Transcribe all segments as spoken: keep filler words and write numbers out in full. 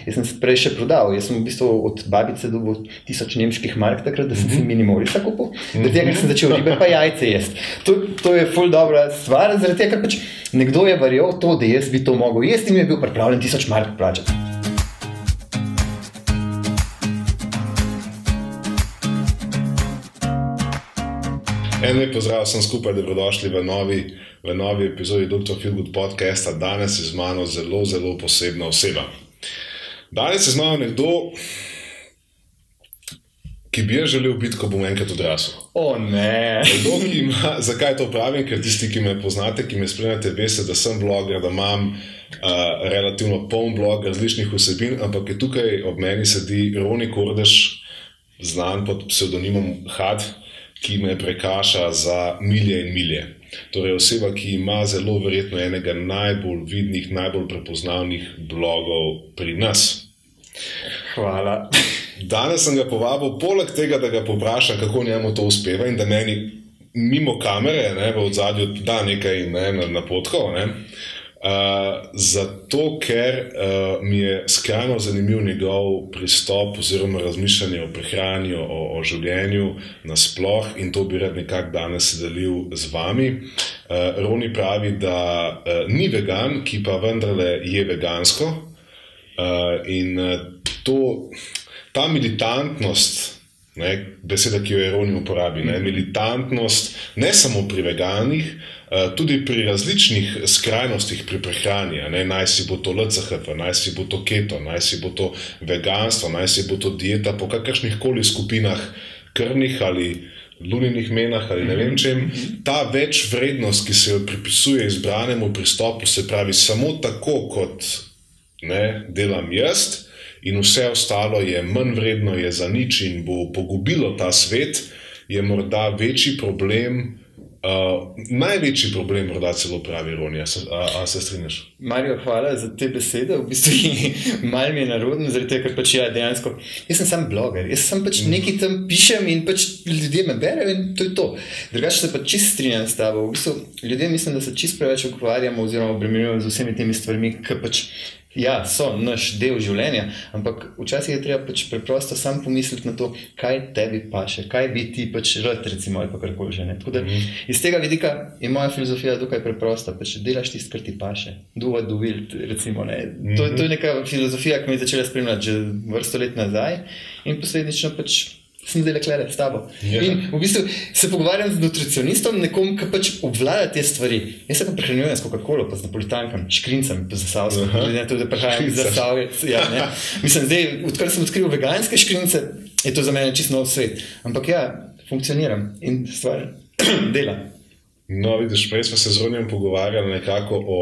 Jaz sem prej še prodal, jaz sem v bistvu od babice dobil tisoč nemških mark takrat, da sem si minimorisa kupil, da tega, ker sem začel ribe pa jajce jesti. To, to je ful dobra stvar, zaradi tega, ker pač nekdo je verjel to, da jaz bi to mogel jesti in mi je bil pripravljen tisoč mark plačati. En lep pozdrav, sem skupaj, dobrodošli v novi, v novi epizodi doktor Feelgood podcasta. Danes je z mano zelo, zelo posebna oseba. Danes je z mano nekdo, ki bi je želel biti, ko bom enkrat odrasel. O ne! Nekdo, ki ima, zakaj to pravim, ker tisti, ki me poznate, ki me spremljate, veste, da sem bloger, da imam uh, relativno poln blog različnih vsebin, ampak je tukaj ob meni sedi Roni Kordež, znan pod psevdonimom Had, ki me prekaša za milje in milje. Torej oseba, ki ima zelo verjetno enega najbolj vidnih, najbolj prepoznavnih blogov pri nas. Hvala. Danes sem ga povabil, poleg tega, da ga povprašam, kako njemu to uspeva in da meni mimo kamere, ne, v odzadju da nekaj ne, na, napotkov, ne. Uh, zato, ker uh, mi je skrajno zanimiv njegov pristop oziroma razmišljanje o prehrani, o, o življenju nasploh in to bi rad nekako danes delil z vami. Uh, Roni pravi, da uh, ni vegan, ki pa vendarle je vegansko uh, in uh, to, ta militantnost, ne, beseda, ki jo je Roni uporabi, ne, militantnost ne samo pri veganih, tudi pri različnih skrajnostih pri prehrani, ne, naj si bo to L C H F, naj si bo to keto, naj si bo to veganstvo, naj si bo to dieta po kakršnih koli skupinah krvnih ali luninih menah ali ne vem čem, ta več vrednost, ki se jo pripisuje izbranemu pristopu, se pravi samo tako, kot ne, delam jaz in vse ostalo je manj vredno, je za nič in bo pogubilo ta svet, je morda večji problem. Uh, največji problem, morda celo pravi Roni, a, a, a se strinjaš? Mario, hvala za te besede, v bistvu malo mi je narodno, zaradi tega, ker pač ja, dejansko, jaz sem sam bloger, jaz sem pač mm. nekaj tam pišem in pač ljudje me berejo in to je to. Drugače se pa čist strinjam s tabo, v bistvu ljudje mislim, da se čist preveč ukvarjamo oziroma obremenjujemo z vsemi temi stvarmi, ki pač ja, so naš del življenja, ampak včasih je treba pač preprosto sam pomisliti na to, kaj tebi paše, kaj bi ti pač rad, recimo, ali pa karkoli že, ne. Tako da mm. iz tega vidika je moja filozofija tukaj preprosta, pač delaš tisto, kar ti paše. Do what do will, recimo, ne. Mm-hmm. To, to je neka filozofija, ki me je začela spremljati že vrsto let nazaj in posledično pač sem zdaj leklere s tabo. Yeah. In v bistvu se pogovarjam z nutricionistom, nekom, ki pač obvlada te stvari. Jaz se pa prehranjujem s Coca-Colo, pa z napolitankami, škrincami, pa z zasavsko. Uh-huh. Ne, to, da prehajam z zasavec. Ja, ne. Mislim, zdaj, odkar sem odkril veganske škrince, je to za mene čisto nov svet. Ampak ja, funkcioniram in stvar dela. No, vidiš, prej smo se z Ronijem pogovarjali nekako o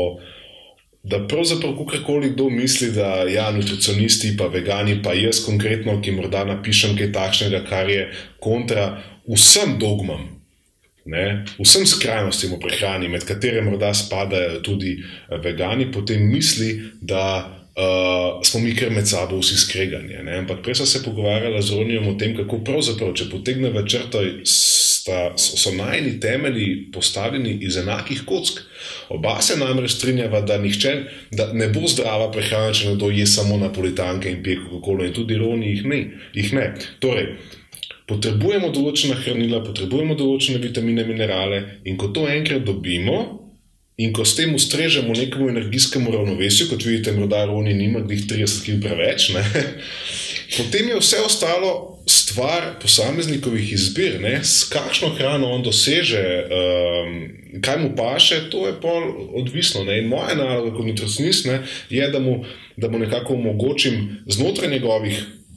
da pravzaprav kakorkoli kdo misli, da ja, nutricionisti pa vegani pa jaz konkretno, ki morda napišem kaj takšnega, kar je kontra vsem dogmam, ne, vsem skrajnostim v prehrani, med katere morda spadajo tudi vegani, potem misli, da uh, smo mi kar med sabo vsi skregani, ne, ampak prej so se pogovarjala z Ronijem o tem, kako pravzaprav, če potegne v črto, sta, so najni temelji postavljeni iz enakih kock. Oba se namreč strinjava, da nihče, da ne bo zdrava prehrana, če nekdo je samo napolitanke in pije Coca-Colo in tudi Roni jih ne, jih ne. Torej, potrebujemo določena hranila, potrebujemo določene vitamine, minerale in ko to enkrat dobimo in ko s tem ustrežemo nekemu energijskemu ravnovesju, kot vidite, morda Roni nima glih trideset kilogramov preveč, ne, potem je vse ostalo stvar posameznikovih izbir, ne, s kakšno hrano on doseže, um, kaj mu paše, to je pol odvisno, ne, in moja naloga kot nutricionist, ne, je, da mu, da mu nekako omogočim znotraj njegovih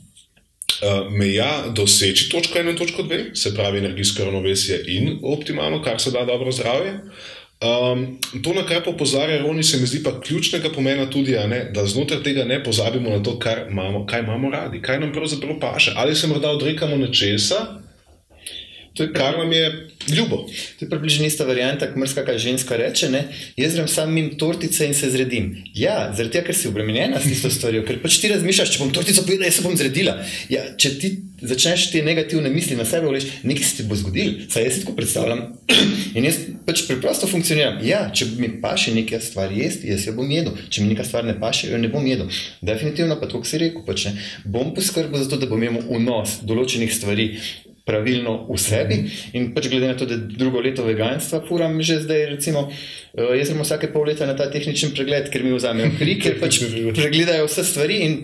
uh, meja doseči točko ena in točko dve, se pravi energijsko ravnovesje in optimalno, kar se da dobro zdravje. Um, to, na kar pa opozarja Roni, se mi zdi pa ključnega pomena tudi, a ne, da znotraj tega ne pozabimo na to, kar imamo, kaj imamo radi, kaj nam pravzaprav paše. Ali se morda odrekamo nečesa? To je kar nam je ljubo. To je približno ista varianta, kot mrskaka ženska reče, ne, jaz grem sam mim tortice in se zredim. Ja, zaradi tega, ker si obremenjena s tisto stvarjo, ker pač ti razmišljaš, če bom tortico pojedla, jaz se bom zredila. Ja, če ti začneš te negativne misli na sebe, vleš, nekaj se ti bo zgodilo, saj jaz si tako predstavljam. In jaz pač preprosto funkcioniram. Ja, če mi paše neka stvar jesti, jaz jo bom jedel. Če mi neka stvar ne paše, jo ne bom jedel. Definitivno pa, tako si rekel, pač ne, bom poskrbel za to, da bom imel vnos določenih stvari pravilno v sebi in pač glede na to, da drugo leto veganstva furam že zdaj, recimo, jaz gremo vsake pol leta na ta tehničen pregled, ker mi vzamejo kri, ker pač pregledajo vse stvari in,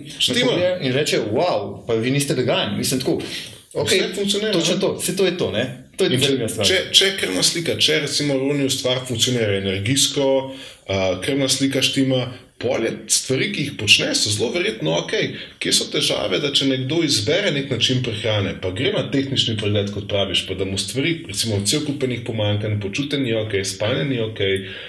in rečejo, wow, pa vi niste vegani, mislim tako, ok, točno to, vse to je to, ne? To je če, če, če krvna slika, če recimo Roniju stvar funkcionira energijsko, uh, krvna slika štima, polje stvari, ki jih počne, so zelo verjetno ok. Kje so težave, da če nekdo izbere nek način prehrane, pa gre na tehnični pregled, kot praviš, pa da mu stvari, recimo cel kupenih pomanjkanj, počutje ni ok, spanje ni ok,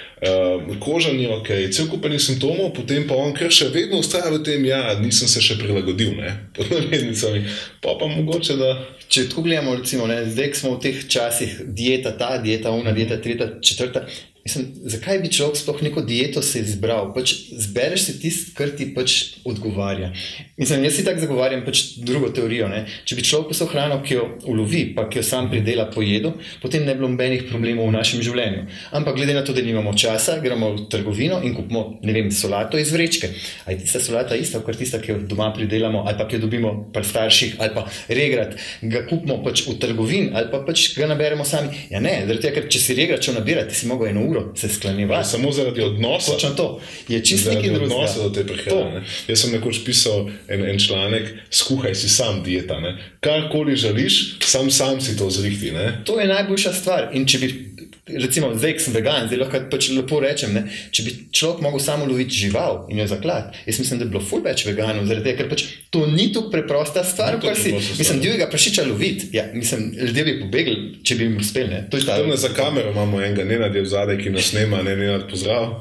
uh, koža ni ok, cel kupenih simptomov, potem pa on kar še vedno ostaja v tem, ja, nisem se še prilagodil, ne, pod naveznicami, pa pa mogoče, da... Če tako gledamo, recimo, ne, zdaj smo v teh časih dieta ta, dieta una, dieta tretja, četrta, mislim, zakaj bi človek sploh neko dieto se izbral? Pač zbereš se tist, kar ti pač odgovarja. Mislim, jaz si tak zagovarjam pač drugo teorijo, ne. Če bi človek vso hrano, ki jo ulovi, pa ki jo sam pridela, pojedu, potem ne bi bilo nobenih problemov v našem življenju. Ampak glede na to, da nimamo časa, gremo v trgovino in kupimo, ne vem, solato iz vrečke. A je tista solata ista, kot tista, ki jo doma pridelamo, ali pa ki jo dobimo pri starših, ali pa regrat, ga kupimo pač v trgovini, ali pa pač ga naberemo sami. Ja ne, zaradi tega, ker če si regrat, če nabirati, si mogel eno uro se sklanjevati. Samo zaradi odnosa. Točno to. Je čist nekaj drugega. Zaradi odnosa do te prehrane. Jaz sem nekoč pisal en, en članek, skuhaj si sam dieta, ne. Karkoli želiš, sam sam si to zrihti, ne. To je najboljša stvar. In če bi, recimo, zdaj, ko sem vegan, zdaj lahko pač lepo rečem, ne, če bi človek mogel samo loviti žival in jo zaklati, jaz mislim, da bi bilo ful več veganov, zaradi tega, ker pač to ni tako preprosta stvar, kar si, mislim, divjega prašiča loviti. Ja, mislim, ljudje bi pobegli, če bi jim uspeli, ne. To je ta... Tam za kamero imamo enega, Nenad je vzadej, ki nas snema, ne, Nenad, pozdrav.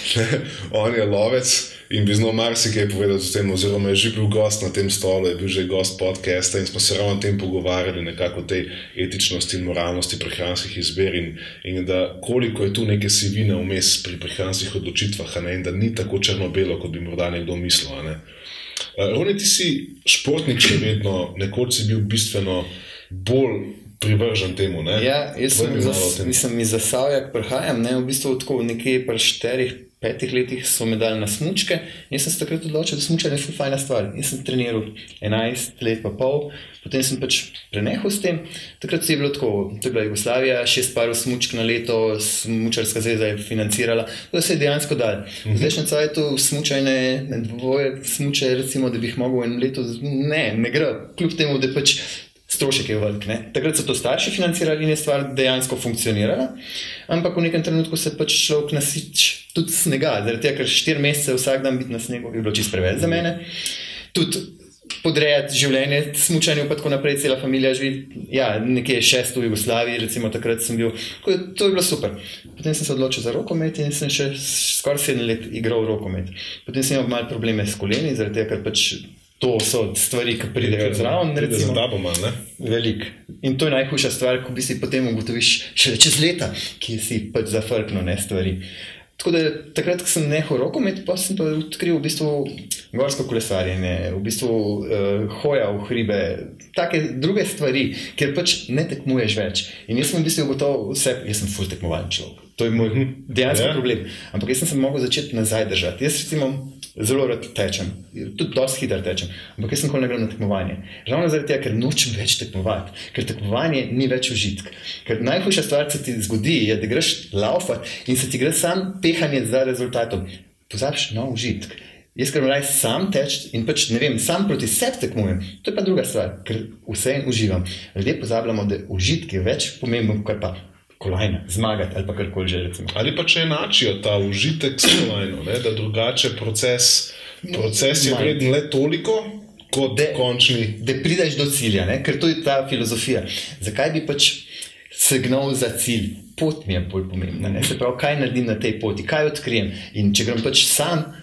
On je lovec in bi znal marsikaj povedati o tem, oziroma je že bil gost na tem stolu, je bil že gost podcasta in smo se ravno o tem pogovarjali, nekako o tej etičnosti in moralnosti prehranskih izber in, in da koliko je tu neke sivine vmes pri prehranskih odločitvah, ne, in da ni tako črno-belo, kot bi morda nekdo mislil, ne. Roni, ti si športnik še vedno, nekoč si bil bistveno bolj privržen temu, ne? Ja, jaz sem, zas, mislim, iz Zasavja prihajam, ne, v bistvu tako nekje pri šterih, petih letih so me dali na smučke in jaz sem se takrat odločil, da smučanje je ful fajna stvar. Jaz sem treniral enajst let pa pol, potem sem pač prenehal s tem. Takrat si je bilo tako, to je bila Jugoslavija, šest parov smučk na leto, smučarska zveza je financirala, to se je dejansko dal. V zdajšnjem cajtu smučajne, dvoje smuče, recimo, da bi jih mogel eno leto, ne, ne gre, kljub temu, da pač strošek je velik, ne. Takrat so to starši financirali in je stvar dejansko funkcionirala, ampak v nekem trenutku se pač človek nasič tudi snega, zaradi tega, ker štiri mesece vsak dan biti na snegu je bilo čisto preveč za mene. Tudi podrejati življenje, smučanju pa tako naprej, cela familija živi, ja, nekje šest v Jugoslaviji, recimo takrat sem bil, to je bilo super. Potem sem se odločil za rokomet in sem še skoraj sedem let igral rokomet. Potem sem imel malo probleme s koleni, zaradi tega, ker pač to so stvari, ki pridejo zraven, recimo. Za tabo malo, ne? Velik. In to je najhujša stvar, ko bi si potem ugotoviš šele čez leta, ki si pač zafrknil, ne, stvari. Tako da takrat, ko sem nehal rokomet, pa sem pa odkril v bistvu gorsko kolesarjenje, v bistvu uh, hoja v hribe, take druge stvari, kjer pač ne tekmuješ več. In jaz sem v bistvu gotovo vse, jaz sem ful tekmovalen človek. To je moj dejanski yeah. problem. Ampak jaz sem se mogel začeti nazaj držati. Jaz recimo zelo rad tečem, tudi dosti hitro tečem, ampak jaz sem nikoli ne grem na tekmovanje. Ravno zaradi tega, ker nočem več tekmovati, ker tekmovanje ni več užitk. Ker najhujša stvar, se ti zgodi, je, da greš laufati in se ti gre sam pehanje za rezultatom. Pozabiš na užitk. Jaz ker raj sam teč in pač, ne vem, sam proti sebi tekmujem. To je pa druga stvar, ker vse uživam. Ljudje pozabljamo, da užitk je več pomembno, kar pa kolajna, zmagati ali pa karkoli že, recimo. Ali pa če enačijo ta užitek s kolajno, ne, da drugače proces, proces je vreden le toliko, kot de, končni. Da prideš do cilja, ne, ker to je ta filozofija. Zakaj bi pač se gnal za cilj? Pot mi je bolj pomembna, ne, se pravi, kaj naredim na tej poti, kaj odkrijem. In če grem pač sam,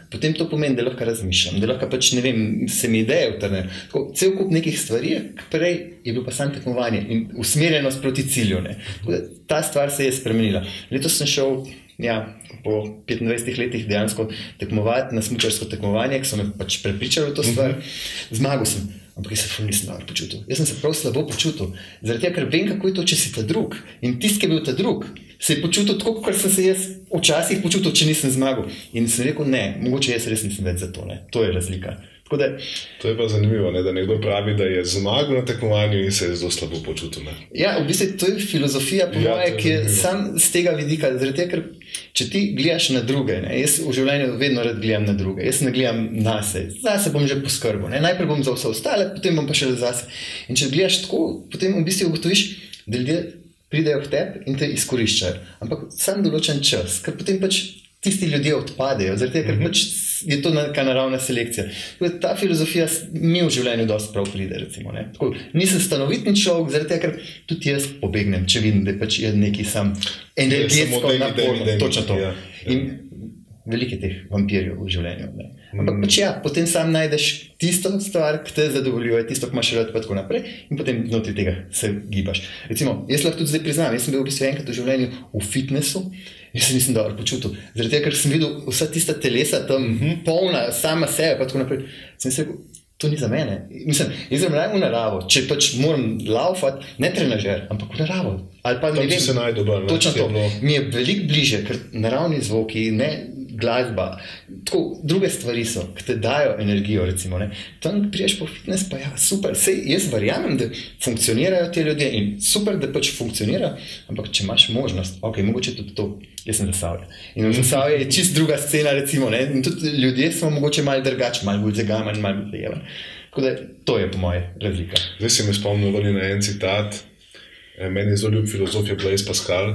potem to pomeni, da lahko razmišljam, da lahko pač, ne vem, se mi ideje utrnejo. Tako, cel kup nekih stvari, prej je bilo pa samo tekmovanje in usmerjenost proti cilju. Ne. Tako, ta stvar se je spremenila. Letos sem šel, ja, po petindvajsetih letih dejansko tekmovati na smučarsko tekmovanje, ki so me pač prepričali v to stvar. Zmagal sem. Ampak jaz se ful nisem dobro počutil. Jaz sem se prav slabo počutil. Zaradi tega, ker vem, kako je to, če si ta drug. In tisti, ki je bil ta drug, se je počutil tako, kot sem se jaz včasih počutil, če nisem zmagal. In sem rekel, ne, mogoče jaz res nisem več za to. Ne. To je razlika. Tako da, to je pa zanimivo, ne, da nekdo pravi, da je zmagal na tekmovanju in se je zelo slabo počutil. Ne. Ja, v bistvu to je filozofija, po ja, moje, ki je sam z tega vidika. Zaradi tega, ker če ti gledaš na druge, ne, jaz v življenju vedno rad gledam na druge, jaz ne gledam nase, zase bom že poskrbel, ne, najprej bom za vse ostale, potem bom pa še zase. In če gledaš tako, potem v bistvu ugotoviš, da ljudje pridejo k tebi in te izkoriščajo. Ampak sam določen čas, ker potem pač tisti ljudje odpadejo, zaradi tega, ker pač je to neka naravna selekcija. Ta filozofija mi v življenju dosti prav pride, recimo. Ne. Tako, nisem stanovitni človek, zaradi tega, ker tudi jaz pobegnem, če vidim, da pač je neki sam energetsko naporno. Točno to. Ja, ja. In veliko je teh vampirjev v življenju. Ne. Ampak pač ja, potem sam najdeš tisto stvar, ki te zadovoljuje, tisto, ki imaš rad, pa tako naprej, in potem znotraj tega se gibaš. Recimo, jaz lahko tudi zdaj priznam, jaz sem bil v bistvu enkrat v življenju v fitnessu, jaz se nisem dobro počutil. Zaradi tega, ker sem videl vsa tista telesa tam mm-hmm. polna, sama sebe, pa tako naprej. Sem se rekel, to ni za mene. Mislim, jaz sem raje v naravo, če pač moram laufati, ne trenažer, ampak v naravo. Ali pa, ne vem, se najde dobro. Točno to. Mi je veliko bliže, ker naravni zvoki, ne glasba, tako druge stvari so, ki te dajo energijo, recimo. Ne. Tam priješ po fitness, pa ja, super. Sej, jaz verjamem, da funkcionirajo te ljudje in super, da pač funkcionira, ampak če imaš možnost, ok, mogoče tudi to. Jaz sem Zasavje. In v Zasavje je čist druga scena, recimo, ne? In tudi ljudje smo mogoče malo drugačni, malo bolj zagaman, malo bolj zajevan. Tako da, to je po moje razlika. Zdaj si me spomnil na en citat, meni je zelo ljub filozof je Blaise Pascal,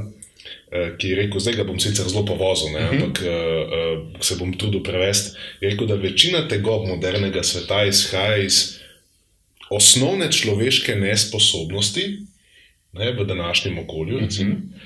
ki je rekel, zdaj ga bom sicer zelo povozil, ne? Ampak uh, se bom trudil prevesti, je rekel, da večina tegob modernega sveta izhaja iz osnovne človeške nesposobnosti, ne, v današnjem okolju, recimo, mm-hmm.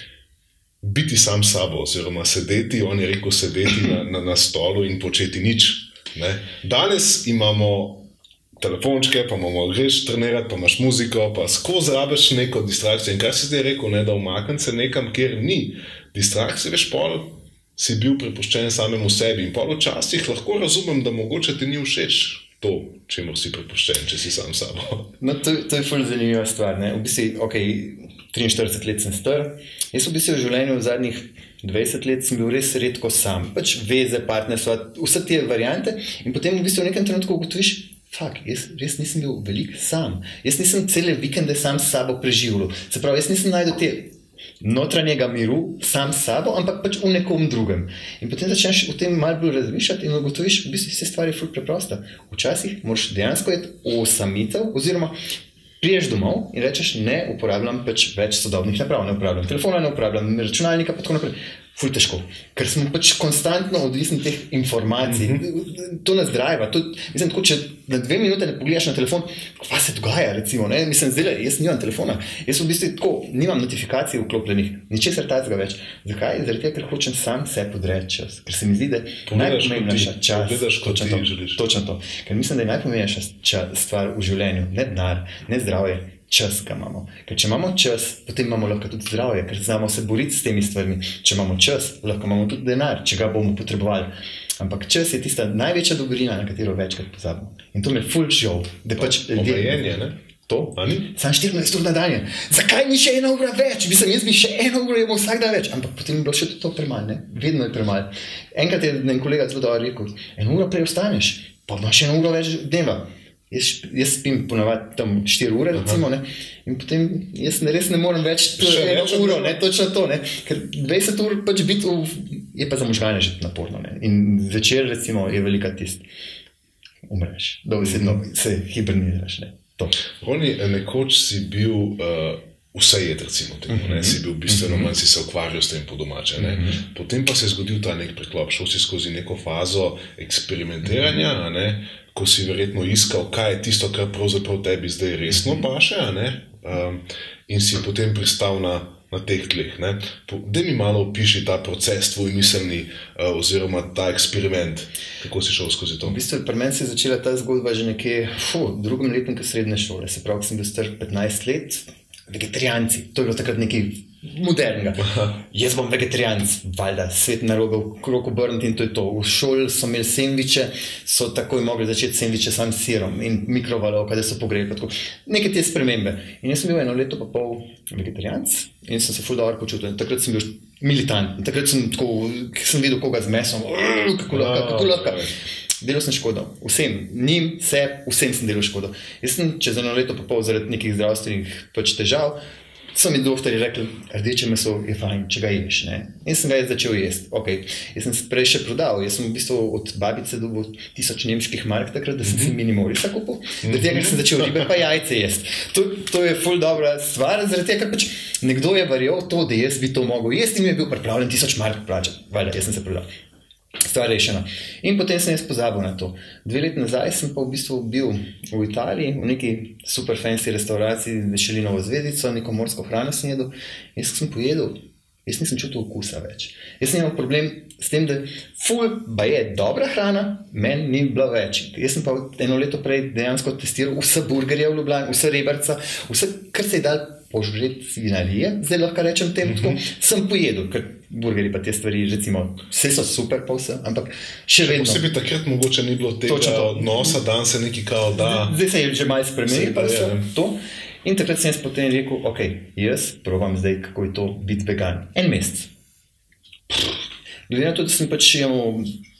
biti sam sabo, oziroma sedeti, on je rekel sedeti na, na, na stolu in početi nič. Ne. Danes imamo telefončke, pa imamo greš trenirati, pa imaš muziko, pa skozi rabiš neko distrakcijo. In kaj si zdaj rekel, ne, da umaknem se nekam, kjer ni distrakcije, veš, pol si bil prepuščen samemu sebi. In pol včasih lahko razumem, da mogoče ti ni všeč to, čemu si prepuščen, če si sam sabo. No, to, to je ful zanimiva stvar. Ne. V bistvu, ok, triinštirideset let sem star. Jaz v bistvu v življenju v zadnjih dvajset let sem bil res redko sam. Pač veze, partnerstva, vse te variante in potem v bistvu v nekem trenutku ugotoviš, fak, jaz res nisem bil veliko sam. Jaz nisem cele vikende sam s sabo preživljal. Se pravi, jaz nisem najdel te notranjega miru sam s sabo, ampak pač v nekom drugem. In potem začneš o tem malo bolj razmišljati in ugotoviš, v bistvu vse stvari je ful preprosta. Včasih moraš dejansko iti osamitev, oziroma priješ domov in rečeš, ne uporabljam pač več sodobnih naprav, ne uporabljam telefona, ne uporabljam računalnika, pa tako naprej. Ful težko, ker smo pač konstantno odvisni teh informacij. Mm-hmm. To nas driva. To, mislim, tako, če na dve minute ne pogledaš na telefon, kva se dogaja, recimo, ne? Mislim, zdaj, jaz nimam telefona. Jaz v bistvu tako, nimam notifikacij vklopljenih, ničesar tacga več. Zakaj? Zaradi tega, ker hočem sam se podreči čas. Ker se mi zdi, da je najpomembnejša čas. Pogledaš, kot ti želiš. Točno to. Ker mislim, da je najpomembnejša stvar v življenju, ne denar, ne zdravje, čas, ga imamo. Ker če imamo čas, potem imamo lahko tudi zdravje, ker znamo se boriti s temi stvarmi. Če imamo čas, lahko imamo tudi denar, če ga bomo potrebovali. Ampak čas je tista največja dobrina, na katero večkrat pozabimo. In to me ful žal, da pač ljudje... Omejenje, ne? To? Sam štirinajst ur na dan. Zakaj ni še ena ura več? Mislim, jaz bi še eno uro imel vsak dan več. Ampak potem je bilo še to premalo, ne? Vedno je premalo. Enkrat je en kolega zelo dobro rekel, eno uro prej ostaneš, pa imaš eno uro več dneva. Jaz, jaz spim ponavadi tam štiri ure, recimo, ne, in potem jaz ne, res ne morem več to eno uro, ne, točno to, ne, ker dvajset ur pač biti v, je pa za možgane že naporno, ne, in večer, recimo, je velika tist, umreš, dobesedno se hiberniraš, ne, to. Roni, nekoč si bil uh, vse jed, recimo, temu, ne, si bil bistveno manj, si se ukvarjal s tem po domače, ne, potem pa se je zgodil ta nek preklop, šel si skozi neko fazo eksperimentiranja, a ne, ko si verjetno iskal, kaj je tisto, kar pravzaprav tebi zdaj resno paše, a ne? Um, in si potem pristal na, na teh tleh. Daj mi malo opiši ta proces, tvoj miselni, uh, oziroma ta eksperiment, kako si šel skozi to. V bistvu pri meni se je začela ta zgodba že nekje v drugem letniku srednje šole, se pravi, ko sem bil star petnajst let, vegetarijanci, to je bilo takrat nekaj modernega. Jaz bom vegetarijanc, valjda, svet narobe okrog obrniti in to je to. V šoli so imeli sendviče, so takoj mogli začeti sendviče sam s sirom in mikrovalovka, da so pogreli, pa tako. Neke te spremembe. In jaz sem bil eno leto pa pol vegetarijanc in sem se ful dobro počutil. Takrat sem bil militant, takrat sem tako, sem videl koga z mesom, kako lahko, kako lahko. Delal sem škodo. Vsem, njim, se, vsem sem delal škodo. Jaz sem čez eno leto pa pol zaradi nekih zdravstvenih pač težav, so mi doktori rekli, rdeče meso je fajn, če ga ješ, ne. In sem ga jaz začel jesti. Okay. Jaz sem prej še prodal. Jaz sem v bistvu od babice dobil tisoč nemških mark takrat, da sem si minimorisa kupil. Da tega sem začel ribe pa jajce jesti. To, to je ful dobra stvar, zaradi tega, ker pač nekdo je verjel to, da jaz bi to mogel jesti in mi je bil pripravljen tisoč mark plačati. Valjda, jaz sem se prodal. Stvar rešena. In potem sem jaz pozabil na to. Dve leti nazaj sem pa v bistvu bil v Italiji, v neki super fancy restauraciji, Michelinovo zvezdico, neko morsko hrano sem jedel. Jaz sem pojedel, jaz nisem čutil okusa več. Jaz sem imel problem s tem, da ful ba je dobra hrana, meni ni bilo več. Jaz sem pa eno leto prej dejansko testiral vse burgerje v Ljubljani, vse reberca, vse, kar se je dal požreti svinarije, zdaj lahko rečem temu tako, mm-hmm. sem pojedel, ker burgeri pa te stvari, recimo, vse so super pa vse, ampak še vedno. Vse bi takrat mogoče ni bilo tega odnosa, dan se neki kao da. Zdaj se je že malo spremenil, pa se to. In takrat sem jaz potem rekel, ok, jaz probam zdaj, kako je to biti vegan. En mesec. Glede na to, da sem pač imel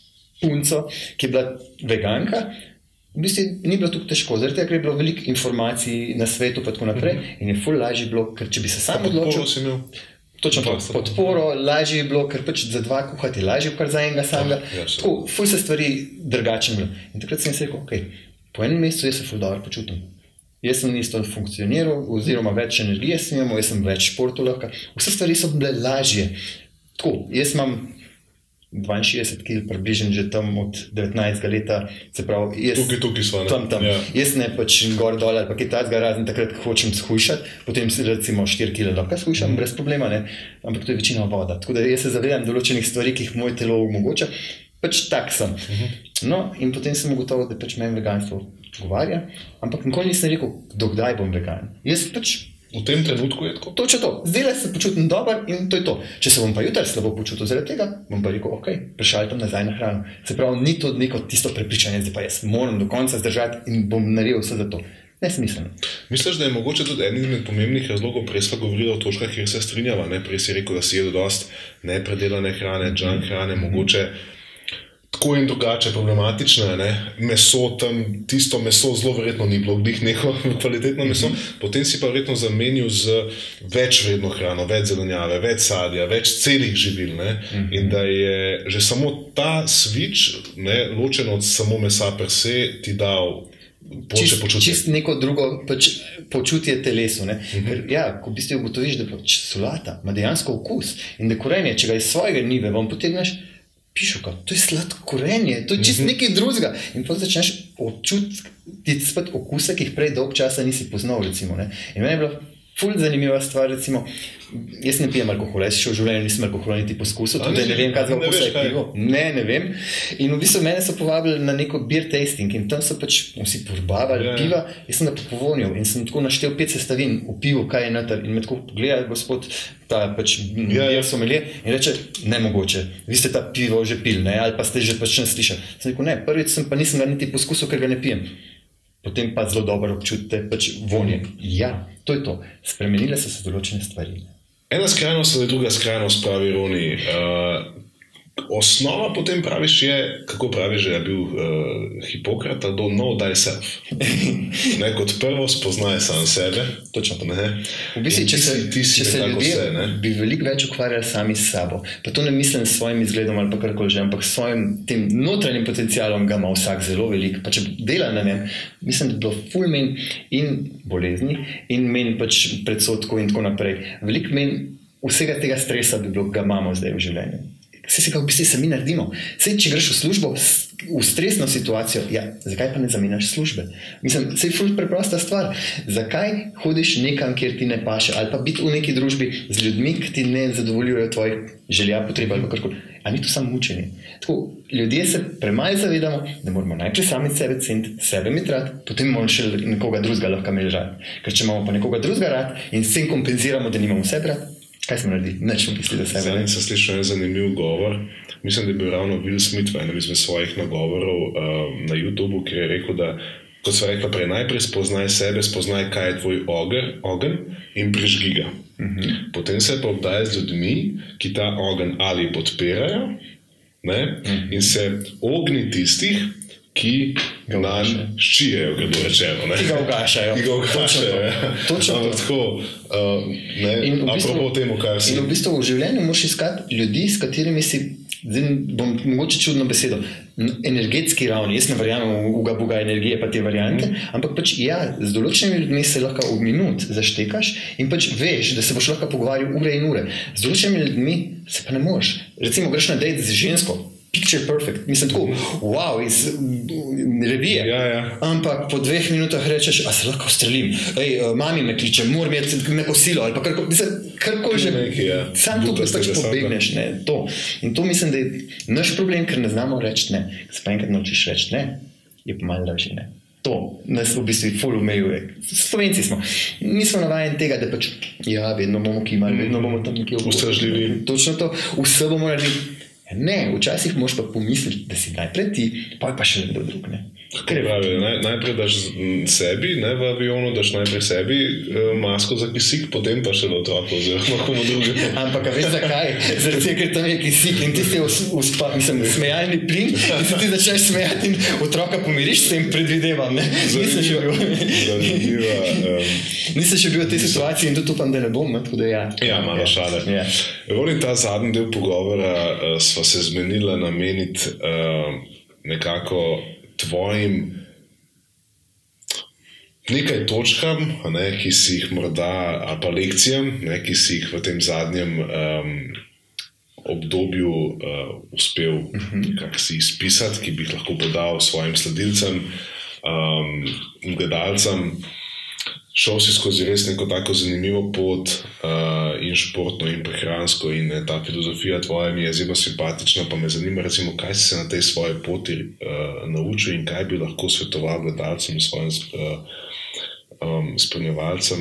punco, ki je bila veganka, v bistvu ni bilo tako težko, zaradi tega, ker je bilo veliko informacij na svetu pa tako naprej in je ful lažje bilo, ker če bi se sam odločil... Podporo si imel? Točno to, podporo, lažje je bilo, ker pač za dva kuhati lažje, kar za enega samega. Tako, ful se stvari drugačne bilo. In takrat sem se rekel, ok, po enem mesecu jaz se ful dobro počutim. Jaz sem isto funkcioniral, oziroma več energije sem imel, jaz sem več športu lahko. Vse stvari so bile lažje. Tako, jaz imam dvainšestdeset kilogramov približno že tam od devetnajstega leta, se pravi, jaz tukaj, tukaj sva, ne? tam, tam. Ja. Jaz ne pač gor dol ali pa kaj tazga, razen takrat, ko hočem shujšati, potem si recimo štiri kilograme lahko shujšam, mm. brez problema, ne? Ampak to je večina voda. Tako da jaz se zavedam določenih stvari, ki jih moj telo omogoča, pač tak sem. Mm-hmm. No, in potem sem ugotovil, da pač meni veganstvo odgovarja, ampak nikoli nisem rekel, dokdaj bom vegan. Jaz pač v tem trenutku je tako? Točno to. Zdaj se počutim dober in to je to. Če se bom pa jutri slabo počutil zaradi tega, bom pa rekel, ok, prešaltam nazaj na hrano. Se pravi, ni to neko tisto prepričanje, zdaj pa jaz moram do konca zdržati in bom naredil vse za to. Nesmiselno. Misliš, da je mogoče tudi eden izmed pomembnih razlogov, prej sva govorila o točkah, kjer se strinjava, ne? Prej si rekel, da si jedel dost nepredelane hrane, junk hrane, mogoče tako in drugače problematične, ne? Meso tam, tisto meso zelo verjetno ni bilo glih neko kvalitetno meso, mm-hmm. potem si pa verjetno zamenil z več vredno hrano, več zelenjave, več sadja, več celih živil, ne? Mm-hmm. In da je že samo ta switch, ne, ločen od samo mesa per se, ti dal boljše počutje. Čist neko drugo pač, počutje telesu, ne? Mm-hmm. Ker ja, ko v bistvu ugotoviš, da pač solata ima dejansko okus in da korenje, če ga iz svojega njive vam potegneš, pišuka, to je sladko korenje, to je čist mm-hmm. nekaj drugega. In potem začneš občutiti spet okuse, ki jih prej dolg časa nisi poznal, recimo, ne. In meni je bila ful zanimiva stvar, recimo, jaz ne pijem alkohola, jaz še v življenju nisem alkohola niti poskusil, tudi ne vem, kaj za okusa je pivo. Ne, ne vem. In v bistvu mene so povabili na neko beer tasting in tam so pač vsi probavali yeah. piva, jaz sem ga povonil in sem tako naštel pet sestavin v pivu, kaj je noter in me tako pogleda gospod, ta pač yeah. beer sommelier in reče, nemogoče, vi ste ta pivo že pil, ne, ali pa ste že pač ne slišali. Sem rekel, ne, prvič sem pa nisem ga niti poskusil, ker ga ne pijem. Potem pa zelo dobro občutite pač vonje. Ja, to je to. Spremenile so se določene stvari. Ena skrajnost ali druga skrajnost, pravi Roni. Uh, osnova potem praviš je, kako praviš, že je bil uh, Hipokrat, do know thyself. Ne, kot prvo spoznaj sam sebe. Točno to. Ne? V bistvu, če se, ti si, ti če se ljudje vse, bi veliko več ukvarjali sami s sabo. Pa to ne mislim s svojim izgledom ali pa karkoli že, ampak s svojim tem notranjim potencialom ga ima vsak zelo veliko. Pa če dela na njem, mislim, da bi bilo ful men in bolezni in men pač predsodkov in tako naprej. Veliko men vsega tega stresa bi bilo, ga imamo zdaj v življenju. Vse se ga v bistvu sami naredimo. Sej, če greš v službo, v stresno situacijo, ja, zakaj pa ne zamenjaš službe? Mislim, sej ful preprosta stvar. Zakaj hodiš nekam, kjer ti ne paše, ali pa biti v neki družbi z ljudmi, ki ti ne zadovoljujejo tvojih želja, potreb ali karkoli. A ni to samo mučenje? Tako, ljudje se premalo zavedamo, da moramo najprej sami sebe ceniti, sebe metrati, potem moramo še nekoga drugega lahko imeli rad. Ker če imamo pa nekoga drugega rad in s tem kompenziramo, da nimamo sebe rad, kaj smo naredili? Neč v bistvu za sebe. Zadnji sem slišal en zanimiv govor. Mislim, da je bil ravno Will Smith v enem izmed svojih nagovorov uh, na YouTubu, ki je rekel, da, kot sva rekla prej, najprej spoznaj sebe, spoznaj, kaj je tvoj ogen, ogen in prižgi ga. Uh-huh. Potem se pa obdaja z ljudmi, ki ta ogen ali podpirajo, ne, uh-huh. in se ogni tistih, ki ga nanj ščijejo, grdo rečeno. Ne? Ki ga ugašajo. Ki ga ugašajo, ja. Točno to. Tako, uh, ne, apropo temu, kaj si... In v bistvu v življenju moraš iskati ljudi, s katerimi si, zdaj bom mogoče čudno besedo, energetski ravni. Jaz ne verjamem v uga boga energije pa te variante, mm. ampak pač ja, z določenimi ljudmi se lahko v minut zaštekaš in pač veš, da se boš lahko pogovarjal ure in ure. Z določenimi ljudmi se pa ne moreš. Recimo, greš na dejt z žensko, picture perfect, mislim tako, wow, iz revije. Ja, ja. Ampak po dveh minutah rečeš, a se lahko strelim, ej, mami me kliče, moram imeti neko silo, ali pa karkoli, mislim, karkoli že, neki, ja. sam tu pač pobegneš, ne, to. In to mislim, da je naš problem, ker ne znamo reči ne. Se pa enkrat naučiš reči ne, je pa malo lažje, ne. To nas v bistvu ful omejuje. Slovenci smo. Nismo navajeni tega, da pač, ja, vedno bomo kimali, vedno bomo tam nekje ustržljivi. Točno to, vse bomo naredili. Ne, včasih moraš pa pomisliti, da si najprej ti, pa pa še nekdo drug, ne. Pravi, naj, najprej daš sebi, ne, v avionu, daš najprej sebi uh, masko za kisik, potem pa še do otroka, oziroma komu drugemu. Ampak, a veš zakaj? Zaradi, ker tam je kisik in ti si uspa, mislim, smejalni plin in se ti začneš smejati in otroka pomiriš, se jim predvidevam, ne. Nisem še bil. um, Nisem še bil v tej situaciji in tudi upam, da ne bom, ne, tako da ja. Ja, malo šale. Ja. Volim ta zadnji del pogovora, uh, sva se zmenila nameniti uh, nekako tvojim nekaj točkam, ne, ki si jih morda, ali pa lekcijam, ne, ki si jih v tem zadnjem um, obdobju uh, uspel uh-huh. nekako si izpisati, ki bi jih lahko podal svojim sledilcem, um, gledalcem. Šel si skozi res neko tako zanimivo pot uh, in športno in prehransko in ne, ta filozofija tvoja mi je zelo simpatična, pa me zanima recimo, kaj si se na tej svoji poti uh, naučil in kaj bi lahko svetoval gledalcem, svojim uh, um, spremljevalcem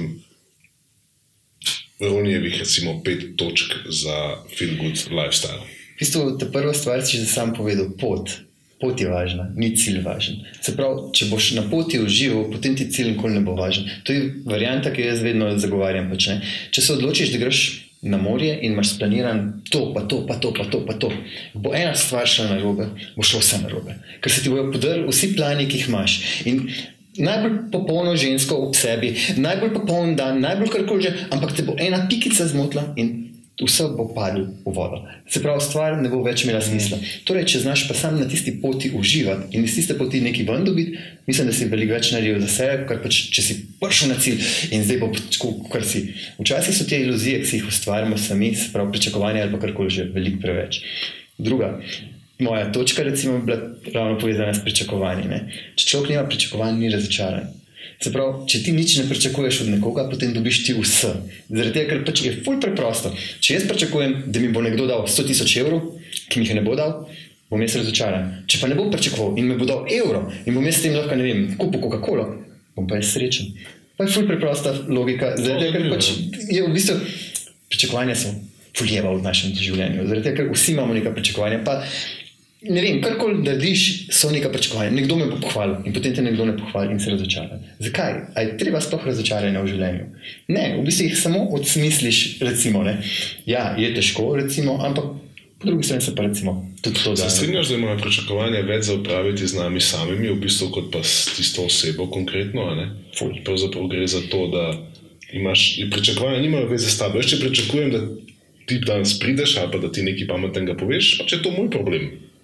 Ronijevih recimo pet točk za feel good lifestyle. V bistvu, ta prva stvar si že sam povedal, pot. Pot je važna, ni cilj važen. Se pravi, če boš na poti užival, potem ti cilj nikoli ne bo važen. To je varianta, ki jaz vedno zagovarjam. Pač, ne. Če se odločiš, da greš na morje in imaš splaniran to, pa to, pa to, pa to, pa to, bo ena stvar šla narobe, bo šlo vse narobe. Ker se ti bojo podrli vsi plani, ki jih imaš. In najbolj popolno žensko ob sebi, najbolj popoln dan, najbolj karkoli že, ampak te bo ena pikica zmotila in vse bo padlo v vodo. Se pravi, stvar ne bo več imela smisla. Torej, če znaš pa sam na tisti poti uživati in iz tiste poti nekaj ven dobiti, mislim, da si veliko več naredil za sebe, kar pač, če si prišel na cilj in zdaj bo tako, kar si. Včasih so te iluzije, ki si jih ustvarjamo sami, se pravi, pričakovanja ali pa karkoli že, veliko preveč. Druga, moja točka recimo bila ravno povezana s pričakovanji. Ne? Če človek nima pričakovanj, ni razočaran. Se pravi, če ti nič ne pričakuješ od nekoga, potem dobiš ti vse. Zaradi tega, ker pač je ful preprosto. Če jaz pričakujem, da mi bo nekdo dal sto tisoč evrov, ki mi jih ne bo dal, bom jaz razočaran. Če pa ne bom pričakoval in me bo dal evro in bom jaz s tem lahko, ne vem, kupil Coca-Colo, bom pa jaz srečen. Pa je ful preprosta logika. Zaradi tega, ker pač je v bistvu pričakovanja so fuljeva v našem življenju. Zaradi tega, ker vsi imamo neka pričakovanja. Pa ne vem, karkoli narediš, so neka pričakovanja. Nekdo me bo pohvalil in potem te nekdo ne pohvali in se razočara. Zakaj? A je treba sploh razočaranja v življenju? Ne, v bistvu jih samo odsmisliš, recimo, ne. Ja, je težko, recimo, ampak po drugi strani se pa recimo tudi to da. Se strinjaš, da imajo pričakovanja več za upraviti z nami samimi, v bistvu kot pa s tisto osebo konkretno, a ne? Ful. Pravzaprav gre za to, da imaš, pričakovanja nimajo veze s tabo. Jaz če pričakujem, da ti danes prideš ali pa da ti nekaj pametnega poveš, pač je to moj problem.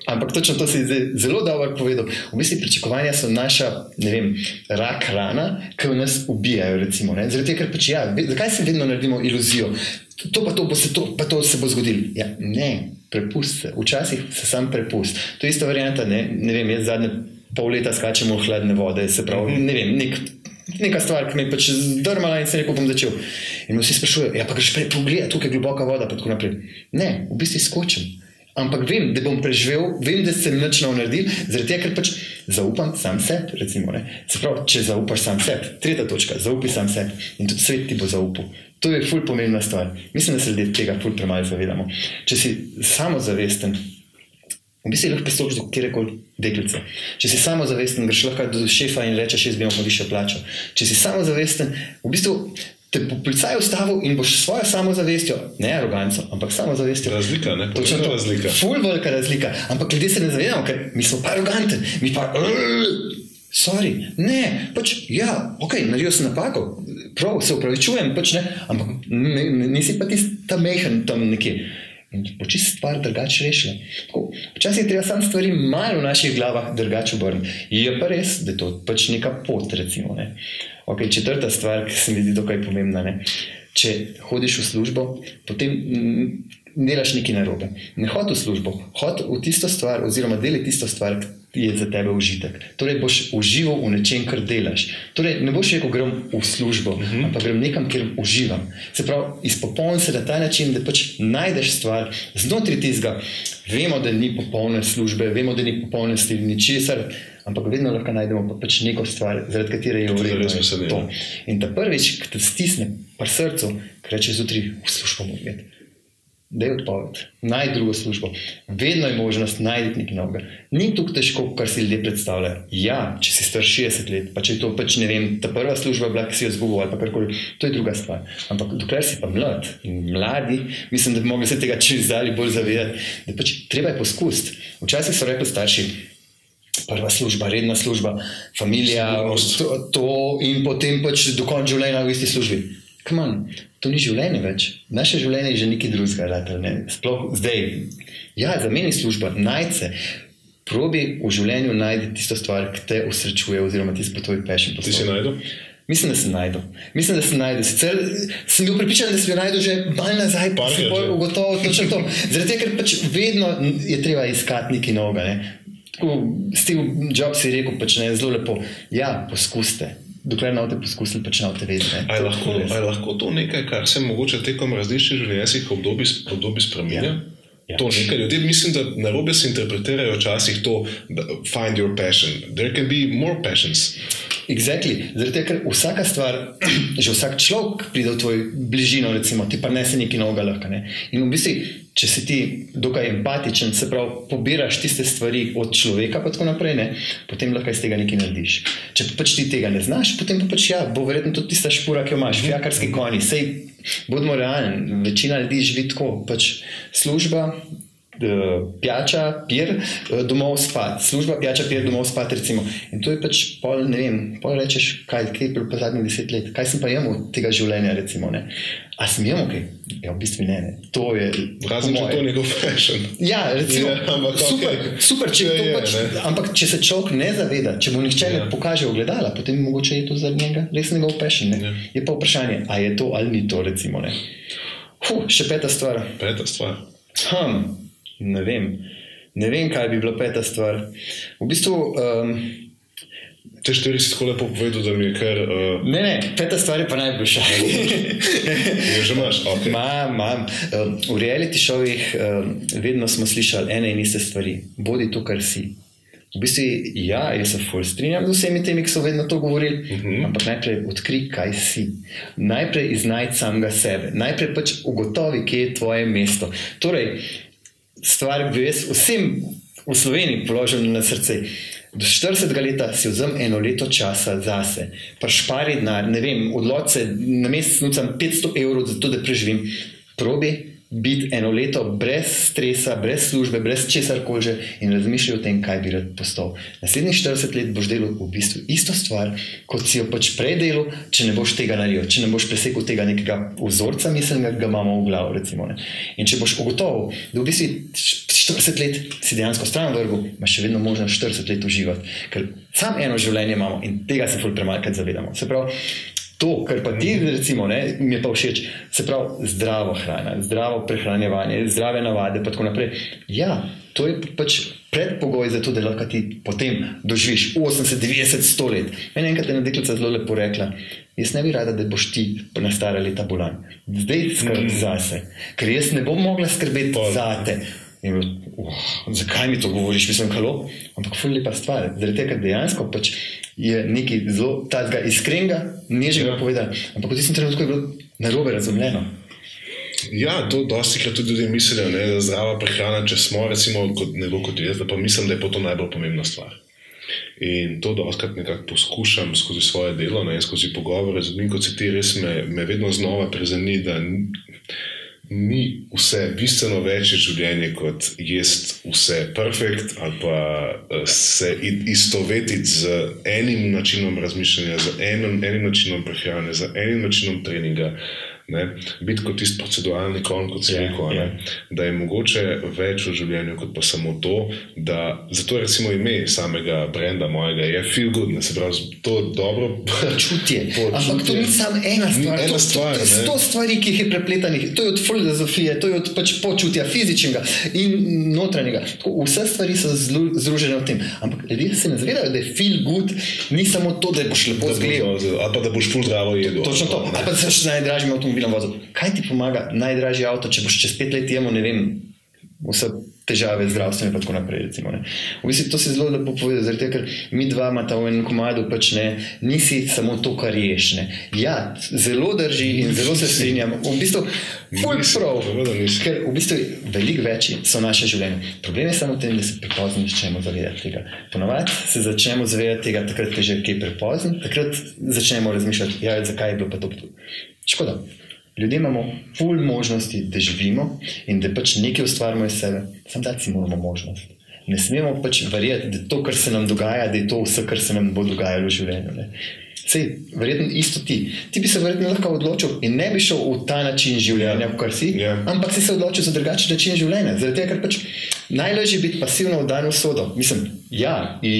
ampak točno to si zelo dobro povedal. V bistvu pričakovanja so naša, ne vem, rak rana, ki v nas ubijajo, recimo. Ne? Zaradi tega, ker pač, ja, zakaj si vedno naredimo iluzijo? To pa to bo se, to, pa to se bo zgodilo. Ja, ne, prepust se. Včasih se sam prepust. To je ista varianta, ne, ne vem, jaz zadnje pol leta skačemo v hladne vode, se pravi, ne vem, nek, neka stvar, ki me je pač zdrmala in se rekel, bom začel. In vsi sprašujejo, ja, pa greš prej pogledati, tukaj je globoka voda, pa tako naprej. Ne, v bistvu skočim. Ampak vem, da bom preživel, vem, da sem nič naredil, zaradi tega, ker pač zaupam sam sebi, recimo. Ne. Se pravi, če zaupaš sam sebi, tretja točka, zaupi sam sebi in tudi svet ti bo zaupal. To je ful pomembna stvar. Mislim, da se ljudje tega ful premalo zavedamo. Če si samozavesten, v bistvu lahko pristopiš do kjerekoli deklice. Če si samozavesten, greš lahko do šefa in rečeš, jaz bi imel višjo plačo. Če si samozavesten, v bistvu te bo policaj ustavil in boš svojo samozavestjo, ne aroganco, ampak samozavestjo. Razlika, ne? Točno razlika. Ful velika razlika. Ampak ljudje se ne zavedamo, ker mi smo pa aroganten, mi pa sorry, ne, pač, ja, ok, naredil sem napako, prav, se upravičujem, pač ne, ampak ne, nisi pa tista mehen tam nekje. In bo čist stvar drugače rešila. Včasih je treba sam stvari malo v naših glavah drugače obrniti. Je pa res, da je to pač neka pot, recimo. Ne. Ok, četrta stvar, ki se mi zdi dokaj pomembna. Ne. Če hodiš v službo, potem delaš nekaj narobe. Ne hodi v službo, hodi v tisto stvar oziroma deli tisto stvar, ki je za tebe užitek. Torej boš užival v nečem, kar delaš. Torej ne boš rekel, grem v službo, uh-huh. ampak grem nekam, kjer uživam. Se pravi, izpopolni se na ta način, da pač najdeš stvar znotraj tistega. Vemo, da ni popolne službe, vemo, da ni popolne stvari ničesar, ampak vedno lahko najdemo pa pač neko stvar, zaradi katere je vredno to. In ta prvič, ki te stisne pri srcu, ki reče zjutraj v službo moram imeti. Da je odpoved. Naj drugo službo. Vedno je možnost najti nekaj novega. Ni tukaj težko, kar si ljudje predstavljajo. Ja, če si star šestdeset let, pa če je to pač, ne vem, ta prva služba bila, ki si jo zgubil ali pa karkoli, to je druga stvar. Ampak dokler si pa mlad in mladi, mislim, da bi mogli se tega čez dalje bolj zavedati, da pač treba je poskusiti. Včasih so rekli starši, prva služba, redna služba, familija, to, to in potem pač do konca življenja v isti službi. Come on, to ni življenje več. Naše življenje je že nekaj drugega. Ne? Sploh zdaj. Ja, zameni služba, najdi se. Probi v življenju najdi tisto stvar, ki te usrečuje oziroma tisto po tvoj passion. Ti si najdel? Mislim, da sem najdel. Mislim, da sem najdel. Sicer sem bil prepričan, da sem jo najdel že malo nazaj, pa sem bolj ugotovil točno to. Zaradi tega, ker pač vedno je treba iskati nekaj novega. Ne? Steve Jobs je rekel pač ne, zelo lepo, ja, poskuste. Dokler ne boste poskusili, pač ne boste vedeti. A je lahko, lahko to nekaj, kar se mogoče tekom različnih življenjskih obdobij, obdobij spremenja? Ja. Ja. To nekaj ljudi, mislim, da narobe se interpretirajo včasih to find your passion. There can be more passions. Exactly. Zaradi tega, ker vsaka stvar, že vsak človek pride v tvojo bližino, recimo, ti pa nese nekaj novega lahko. Ne? In v bistvu, če si ti dokaj empatičen, se pravi, pobiraš tiste stvari od človeka, pa tako naprej, ne? Potem lahko iz tega nekaj narediš. Če pač ti tega ne znaš, potem pa pač ja, bo verjetno tudi tista špura, ki jo imaš, fijakarski konji. Sej, bodimo realni, večina ljudi živi tako, pač služba, pijača, pir, domov spat. Služba, pijača, pir, domov spat, recimo. In to je pač pol, ne vem, pol rečeš, kaj, kaj je pa zadnjih deset let, kaj sem pa imel od tega življenja, recimo, ne. A sem imel kaj? Ja, v bistvu ne, ne. To je... Razen, če to je njegov fashion. Ja, recimo, yeah, ampak, super, okay. super, če je to je, pač, ne. ampak če se človek ne zaveda, če mu nihče yeah. ne pokaže ogledala, potem mogoče je to za njega res njegov fashion, ne. Yeah. Je pa vprašanje, a je to ali ni to, recimo, ne. Huh, še peta stvar. Peta stvar. Hm. Ne vem. Ne vem, kaj bi bila peta stvar. V bistvu... Um, Te štiri si tako lepo povedal, da mi je kar... Uh... Ne, ne, peta stvar je pa najboljša. Je že imaš, ok. Mam, mam. Um, v reality showih um, vedno smo slišali ene in iste stvari. Bodi to, kar si. V bistvu, ja, jaz se ful strinjam z vsemi temi, ki so vedno to govorili, uh-huh. ampak najprej odkri, kaj si. Najprej iznajdi samega sebe. Najprej pač ugotovi, kje je tvoje mesto. Torej, stvar bi jaz vsem v Sloveniji položil na srce. Do štiridesetega leta si vzem eno leto časa zase, pa špari denar, ne vem, odloči se, na mesec nucam petsto evrov za to, da preživim. Probi biti eno leto brez stresa, brez službe, brez česar koli že in razmišljati o tem, kaj bi rad postal. Naslednjih štirideset let boš delal v bistvu isto stvar, kot si jo pač prej delal, če ne boš tega naredil, če ne boš presegel tega nekega vzorca, mislim, da ga imamo v glavu, recimo. Ne. In če boš ugotovil, da v bistvu štirideset let si dejansko stran vrgel, imaš še vedno možno štirideset let uživati, ker sam eno življenje imamo in tega se ful premalkrat zavedamo. Se pravi, to, kar pa ti, recimo, ne, mi je pa všeč, se pravi, zdravo hrana, zdravo prehranjevanje, zdrave navade, pa tako naprej. Ja, to je pač predpogoj za to, da lahko ti potem doživiš osemdeset, devetdeset, sto let. Meni enkrat je ena deklica zelo lepo rekla, jaz ne bi rada, da boš ti na stara leta bolan. Zdaj skrbi mm. zase, ker jaz ne bom mogla skrbeti to. Zate. In uh, zakaj mi to govoriš, mislim, halo? Ampak ful lepa stvar, zaradi tega, ker dejansko pač je nekaj zelo tazga iskrenega, nežnega ja. povedala, ampak v tistem trenutku je bilo narobe razumljeno. Ja, to dosti krat tudi ljudje mislijo, ne, da zdrava prehrana, če smo recimo kot, nekdo kot jaz, da pa mislim, da je to najbolj pomembna stvar. In to dostikrat nekako poskušam skozi svoje delo, ne, skozi pogovore z ljudmi, kot si ti, res me, me vedno znova prezani, da ni vse bistveno večje življenje kot jest vse perfekt ali pa se istovetiti z enim načinom razmišljanja, z enim, enim načinom prehrane, z enim načinom treninga. Ne, biti kot tisti proceduralni kon, kot si yeah, rekel, yeah. da je mogoče več v življenju kot pa samo to, da zato recimo ime samega brenda mojega je feel good, ne, se pravi, to dobro počutje, ampak to ni samo ena stvar, ena to, stvar to, to je sto stvari, ki jih je prepletanih, to je od filozofije, to je od pač počutja fizičnega in notranjega, vse stvari so združene v tem, ampak ljudje se ne zavedajo, da je feel good ni samo to, da boš lepo zgledal, ali pa da boš ful zdravo jedel, točno to, ali pa da se najdražjim avtomobilom vozil. Kaj ti pomaga najdražji avto, če boš čez pet let jemo, ne vem, vse težave zdravstvene pa tako naprej, recimo, ne. V bistvu to se zelo lepo povedal, zaradi tega, ker mi dva imata v enem komadu pač ne, nisi samo to, kar ješ, ne. Ja, zelo drži in zelo se strinjam. V bistvu, full prav, ker v bistvu veliko večji so naše življenje. Problem je samo v tem, da se prepozno začnemo zavedati tega. Ponovadi se začnemo zavedati tega takrat, ker že kaj prepozno, takrat začnemo razmišljati, ja, zakaj je bilo pa to. Škoda. Ljudje imamo ful možnosti, da živimo in da pač nekaj ustvarimo iz sebe. Samo dati si moramo možnost. Ne smemo pač verjeti, da to, kar se nam dogaja, da je to vse, kar se nam bo dogajalo v življenju. Ne. Sej, verjetno isto ti. Ti bi se verjetno lahko odločil in ne bi šel v ta način življenja, yeah. kar si, yeah. ampak si se odločil za drugačen način življenja. Zaradi tega, ker pač najlažje biti pasivno vdan v sodo. Mislim, ja,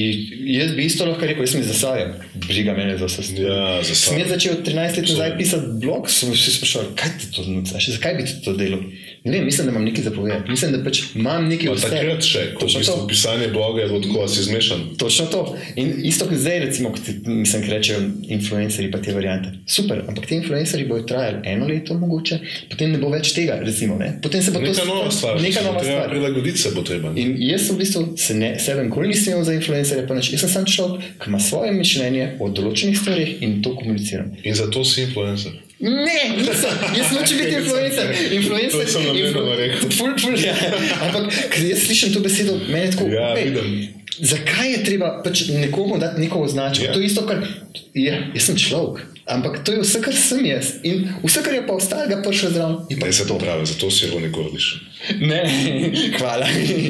jaz bi isto lahko rekel, jaz mi zasajam. Briga mene za vse stvari. Ja, sem jaz začel trinajst let nazaj pisati blog, sem vsi sprašal, kaj ti to nucaš, zakaj bi ti to delal? Ne vem, mislim, da imam nekaj zapovedati. Mislim, da pač imam nekaj v sebi. Takrat še, ko v bistvu pisanje bloga je tako, si zmešan. Točno to. In isto kot zdaj, recimo, kot ti, mislim, rečejo influencerji pa te variante. Super, ampak te influencerji bojo trajali eno leto mogoče, potem ne bo več tega, recimo, ne. Potem se bo neka to nova stvar. Neka nova treba stvar. Prilagoditi se bo treba. In jaz v bistvu se ne, sebe nikoli nisem imel za influencerje, pa neč. Jaz sem sam človek, ki ima svoje mišljenje o določenih stvarih in to komuniciram. In zato si influencer. Ne, nisem. Jaz nočem biti influencer. Influencer. To sem namenoma rekel. Ful, ful, ja. Ampak, ker jaz slišim to besedo, meni je tako, ja, ej, vidim. Zakaj je treba pač nekomu dati neko označko? Ja. To je isto, kar, ja, jaz sem človek. Ampak to je vse, kar sem jaz. In vse, kar je pa ostalega prišel zraven. Ne, se to pravi, zato si Roni Kordiš. Ne, hvala.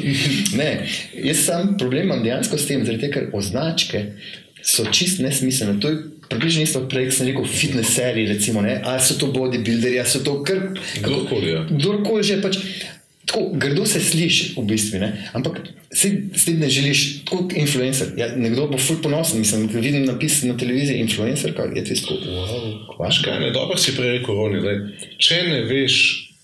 Ne, jaz sam problem imam dejansko s tem, zaradi tega, ker označke so čist nesmiselne. To je približno isto prej, sem rekel, fitness seriji, recimo, ne, ali so to bodybuilderi, ali so to kar... Kdorkoli, ja. Kdorkoli že pač... Tako, grdo se sliši v bistvu, ne? Ampak si, si ne želiš, tako influencer, ja, nekdo bo ful ponosen, mislim, vidim napis na televiziji influencer, kaj je to, wow, kvaš kaj, ne, dobro si prej rekel, Roni, daj, če ne veš,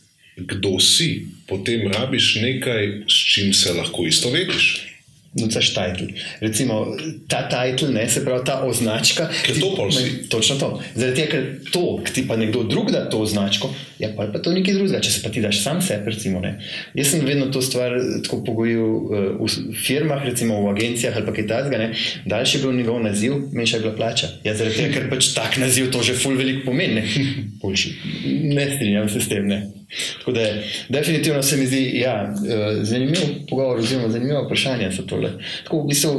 kdo si, potem rabiš nekaj, s čim se lahko istovetiš. Nucaš title. Recimo, ta title, ne, se pravi, ta označka. Ker to pol si. Točno to. Zaradi tega, ker to, ki ti pa nekdo drug da to označko, ja, pa je pa to nekaj drugega, če se pa ti daš sam sebe, recimo, ne. Jaz sem vedno to stvar tako pogojil uh, v firmah, recimo v agencijah ali pa kaj tazga, ne. Daljši je bil njegov naziv, menjša je bila plača. Ja, zaradi tega, ker pač tak naziv to že ful veliko pomeni, ne. Boljši. Ne strinjam se s tem, ne. Tako da definitivno se mi zdi, ja, zanimiv pogovor oziroma zanimivo vprašanje so tole. Tako v bistvu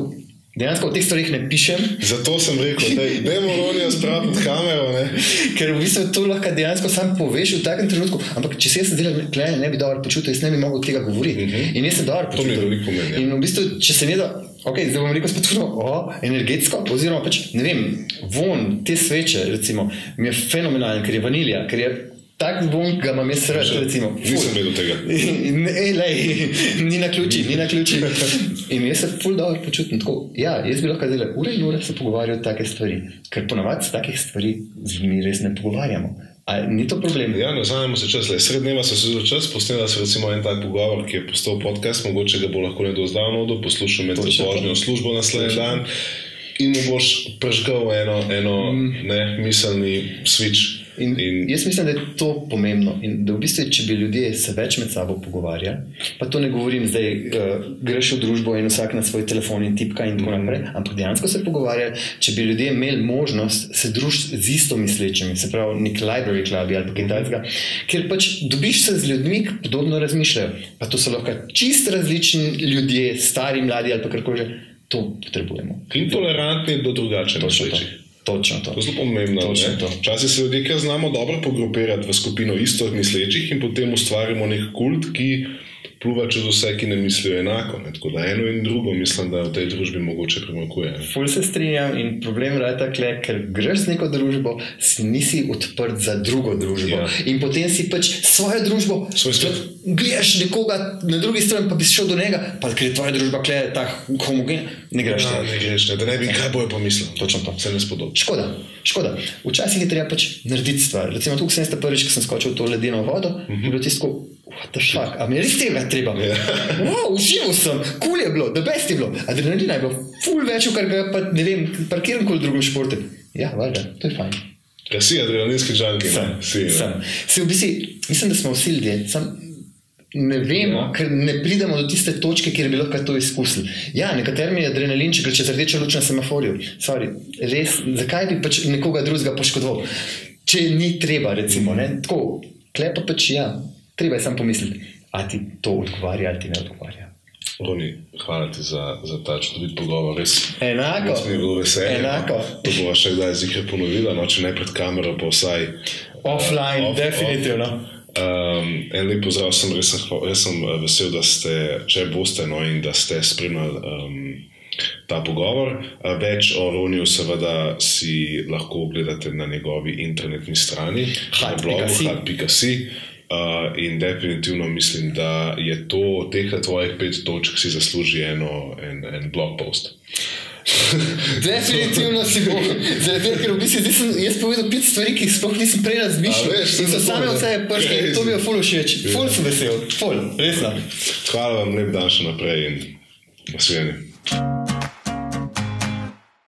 Dejansko o teh stvarih ne pišem. Zato sem rekel, da je moronijo spraviti pod kamero. Ne? Ker v bistvu to lahko dejansko sam poveš v takem trenutku, ampak če se jaz delal, ne bi dobro počutil, jaz ne bi mogel tega govoriti. Uh -huh. In jaz sem dobro počutil. To mi je veliko pomeni. In v bistvu, če sem jedel, ok, zdaj bom rekel spet o, energetsko, oziroma pač, ne vem, von te sveče, recimo, mi je fenomenalen, ker je vanilija, ker je tak von, ga imam jaz rad, recimo. Nisem vedel tega. Ej, lej, ni na ključi, ni na ključi. In jaz se ful dobro počutim tako. Ja, jaz bi lahko zdaj ure in ure se pogovarjal o take stvari, ker ponavadi s takih stvari z ljudmi res ne pogovarjamo. A ni to problem? Ja, ne zanemo se čas. Sred dneva se vzelo čas, posnela se recimo en tak pogovor, ki je postal podcast, mogoče ga bo lahko nekdo zdavno poslušal med vožnjo službo naslednji dan in mu boš prežgal eno, eno mm. ne, miselni switch. In, in jaz mislim, da je to pomembno in da v bistvu, če bi ljudje se več med sabo pogovarjali, pa to ne govorim zdaj, uh, greš v družbo in vsak na svoj telefon in tipka in tako naprej, ampak dejansko se pogovarjali, če bi ljudje imeli možnost se družiti z isto mislečimi, se pravi nek library club ali pa kaj takega, ker pač dobiš se z ljudmi, ki podobno razmišljajo, pa to so lahko čist različni ljudje, stari, mladi ali pa karkoli že, to potrebujemo. In tolerantni do drugače misleči. Točno to. To je zelo pomembno. Včasih se ljudje, ker znamo dobro pogrupirati v skupino isto mislečih in potem ustvarimo nek kult, ki pluva čez vse, ki ne mislijo enako. Ne? Tako da eno in drugo mislim, da v tej družbi mogoče primakuje. Ful se strinjam in problem je takle, ker greš z neko družbo, si nisi odprt za drugo družbo. Ja. In potem si pač svojo družbo, svoj svet. Gledaš nekoga na drugi strani, pa bi šel do njega, pa ker je tvoja družba kle, tak homogen, ne greš. Ja, ne greš, ne, da ne bi kaj bojo pomislil. Točno to. Se ne spodobi. Škoda, škoda. Včasih je treba pač narediti stvar. Recimo tukaj sem jaz prvič, ko sem skočil v to ledeno vodo, uh -huh. je bilo tisto, what the fuck, a mi je res tega treba? Yeah. Wow, užival sem, cool je bilo, the best je bilo. Adrenalina je bilo ful več, kar ga pa, ne vem, parkiram koli drugom športu. Ja, valjda, to je fajn. Ja, si adrenalinski žanki. Sem, si, sem. Si v bistvu, mislim, da smo vsi ljudje, sem, ne vemo, ja. Ker ne pridemo do tiste točke, kjer bi lahko to izkusili. Ja, nekaterim je adrenalin, če gre čez rdečo luč na semaforju. Sorry, res, zakaj bi pač nekoga drugega poškodoval? Če ni treba, recimo, ne, tako, klepa pač ja. Treba je sam pomisliti, a ti to odgovarja ali ti ne odgovarja. Roni, hvala ti za, za ta čudovit pogovor. Res, enako. Res mi je bilo veselje. Enako. No, to bova še kdaj zikre ponovila, no, če ne pred kamero, pa vsaj offline, uh, off, definitivno. Um, en lep pozdrav, sem res, res sem vesel, da ste, če boste, no, in da ste spremljali um, ta pogovor. Več o Roniju seveda si lahko gledate na njegovi internetni strani, na blogu hat pika si. Uh, in definitivno mislim, da je to teh tvojih pet točk si zasluži eno, en, en blog post. Definitivno si bo, zaradi tega, ker v bistvu zdaj sem jaz povedal pet stvari, ki jih sploh nisem prej razmišljal. In so same od sebe prške in to mi je ful všeč. Ful sem vesel, ful, resno. Hvala vam, lep dan še naprej in nasvidenje.